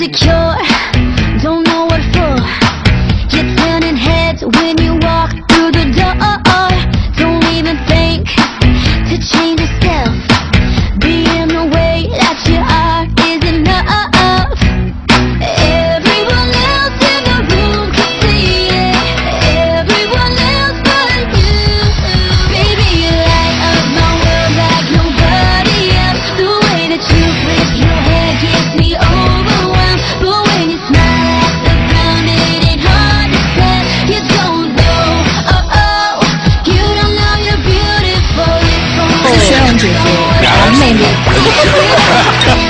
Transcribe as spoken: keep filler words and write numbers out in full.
insecure, don't know what for. You're turning heads when you walk through the door. Don't even think to change yourself. Being the way that you are is enough. Everyone else in the room can see it. Everyone else but you. Baby, you light up my world like nobody else. The way that you flip your hair gets me overwhelmed. But when you smile at the ground, it ain't hard to tell. You don't know, oh oh, you don't know you're beautiful. It's 是希望姐姐完美的。